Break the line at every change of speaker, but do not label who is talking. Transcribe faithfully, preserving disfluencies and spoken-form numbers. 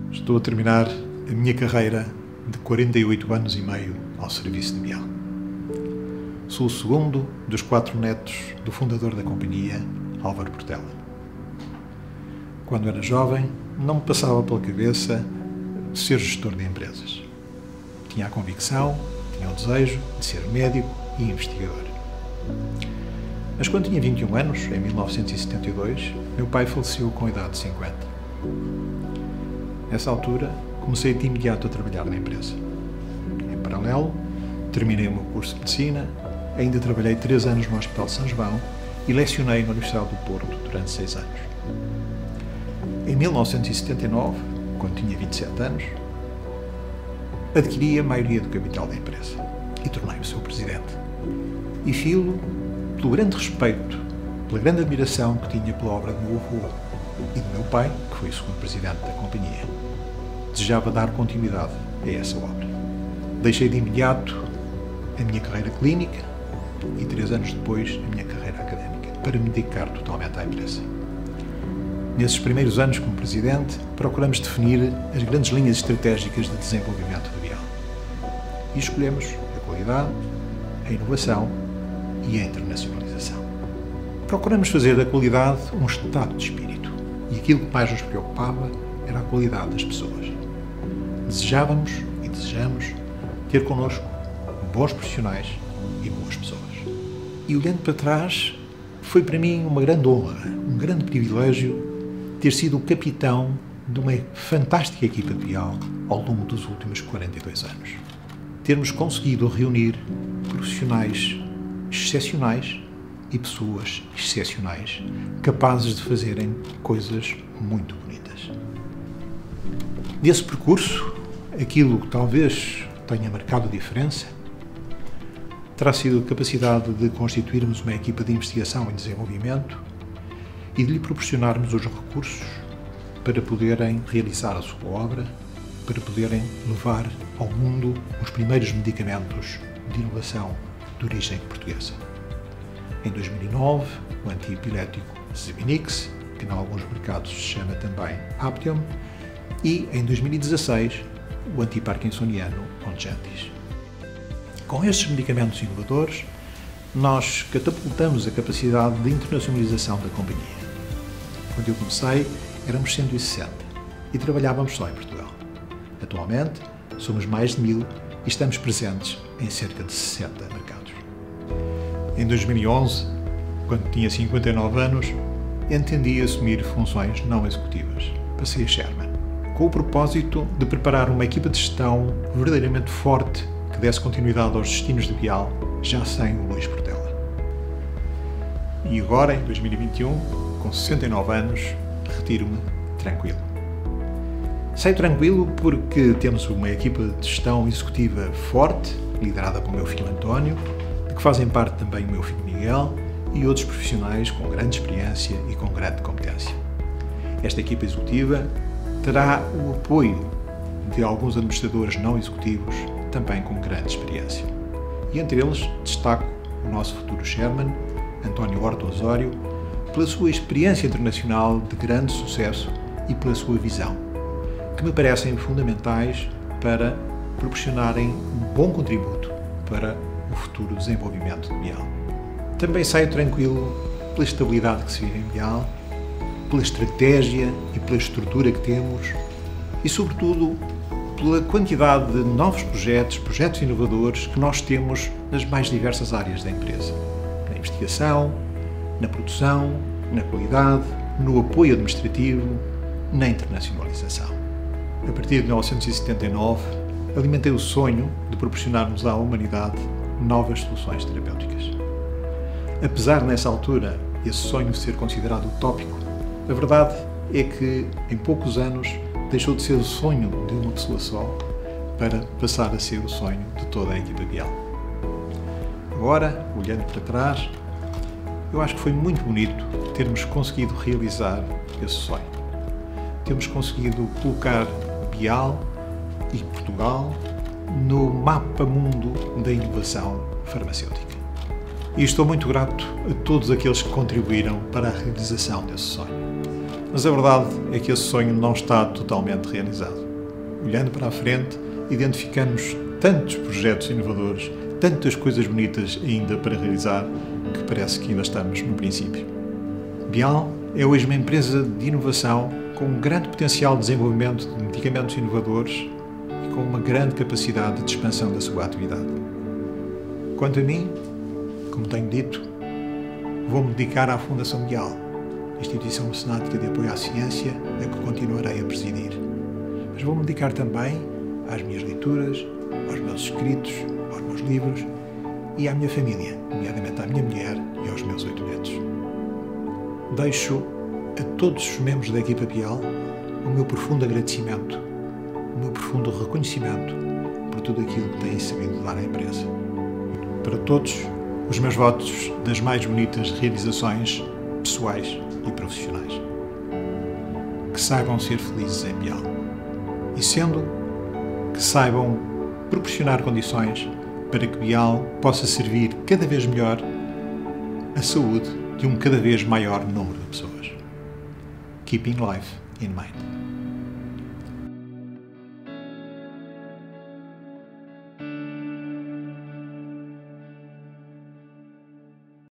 Estou a terminar a minha carreira de quarenta e oito anos e meio ao serviço de Bial. Sou o segundo dos quatro netos do fundador da companhia, Álvaro Portela. Quando era jovem, não me passava pela cabeça ser gestor de empresas. Tinha a convicção, tinha o desejo de ser médico e investigador. Mas quando tinha vinte e um anos, em mil novecentos e setenta e dois, meu pai faleceu com a idade de cinquenta. Nessa altura, comecei de imediato a trabalhar na empresa. Em paralelo, terminei o meu curso de medicina, ainda trabalhei três anos no Hospital de São João e lecionei na Universidade do Porto durante seis anos. Em mil novecentos e setenta e nove, quando tinha vinte e sete anos, adquiri a maioria do capital da empresa e tornei-me seu presidente. E filo pelo grande respeito, pela grande admiração que tinha pela obra do meu avô e do meu pai, que foi o segundo presidente da companhia. Desejava dar continuidade a essa obra. Deixei de imediato a minha carreira clínica e, três anos depois, a minha carreira académica, para me dedicar totalmente à empresa. Nesses primeiros anos como presidente, procuramos definir as grandes linhas estratégicas de desenvolvimento do Bial. E escolhemos a qualidade, a inovação e a internacionalização. Procuramos fazer da qualidade um estado de espírito. E aquilo que mais nos preocupava era a qualidade das pessoas. Desejávamos e desejamos ter connosco bons profissionais e boas pessoas. E olhando para trás, foi para mim uma grande honra, um grande privilégio ter sido o capitão de uma fantástica equipa de Bial ao longo dos últimos quarenta e dois anos. Termos conseguido reunir profissionais excepcionais e pessoas excepcionais, capazes de fazerem coisas muito bonitas. Nesse percurso, aquilo que talvez tenha marcado a diferença terá sido a capacidade de constituirmos uma equipa de investigação e desenvolvimento e de lhe proporcionarmos os recursos para poderem realizar a sua obra, para poderem levar ao mundo os primeiros medicamentos de inovação de origem portuguesa. Em dois mil e nove, o antiepilético Zevinix, que em alguns mercados se chama também Aptiom, e em dois mil e dezasseis, o antiparkinsoniano Ongentys. Com estes medicamentos inovadores, nós catapultamos a capacidade de internacionalização da companhia. Quando eu comecei, éramos cento e sessenta e trabalhávamos só em Portugal. Atualmente, somos mais de mil e estamos presentes em cerca de sessenta mercados. Em dois mil e onze, quando tinha cinquenta e nove anos, entendi assumir funções não executivas. Passei a Chairman, com o propósito de preparar uma equipa de gestão verdadeiramente forte que desse continuidade aos destinos de Bial, já sem o Luís Portela. E agora, em dois mil e vinte e um, com sessenta e nove anos, retiro-me tranquilo. Saio tranquilo porque temos uma equipa de gestão executiva forte, liderada pelo meu filho António, de que fazem parte também o meu filho Miguel e outros profissionais com grande experiência e com grande competência. Esta equipa executiva terá o apoio de alguns administradores não executivos, também com grande experiência. E entre eles destaco o nosso futuro Chairman, António Horta Osório, pela sua experiência internacional de grande sucesso e pela sua visão, que me parecem fundamentais para proporcionarem um bom contributo para o futuro desenvolvimento de Bial. Também saio tranquilo pela estabilidade que se vive em Bial, pela estratégia e pela estrutura que temos e, sobretudo, pela quantidade de novos projetos, projetos inovadores que nós temos nas mais diversas áreas da empresa. Na investigação, na produção, na qualidade, no apoio administrativo, na internacionalização. A partir de mil novecentos e setenta e nove, alimentei o sonho de proporcionarmos à humanidade novas soluções terapêuticas. Apesar, nessa altura, esse sonho ser considerado utópico, a verdade é que, em poucos anos, deixou de ser o sonho de uma pessoa só para passar a ser o sonho de toda a equipa Bial. Agora, olhando para trás, eu acho que foi muito bonito termos conseguido realizar esse sonho. Temos conseguido colocar Bial e Portugal no mapa mundo da inovação farmacêutica. E estou muito grato a todos aqueles que contribuíram para a realização desse sonho. Mas a verdade é que esse sonho não está totalmente realizado. Olhando para a frente, identificamos tantos projetos inovadores, tantas coisas bonitas ainda para realizar, que parece que ainda estamos no princípio. Bial é hoje uma empresa de inovação com um grande potencial de desenvolvimento de medicamentos inovadores e com uma grande capacidade de expansão da sua atividade. Quanto a mim, como tenho dito, vou-me dedicar à Fundação Bial, instituição mecenática de apoio à ciência, a que continuarei a presidir. Mas vou-me dedicar também às minhas leituras, aos meus escritos, aos meus livros e à minha família, nomeadamente à minha mulher e aos meus oito netos. Deixo a todos os membros da equipa Bial o meu profundo agradecimento, o meu profundo reconhecimento por tudo aquilo que têm sabido dar à empresa. Para todos, os meus votos das mais bonitas realizações pessoais e profissionais. Que saibam ser felizes em Bial. E sendo, que saibam proporcionar condições para que Bial possa servir cada vez melhor a saúde de um cada vez maior número de pessoas. Keeping life in mind.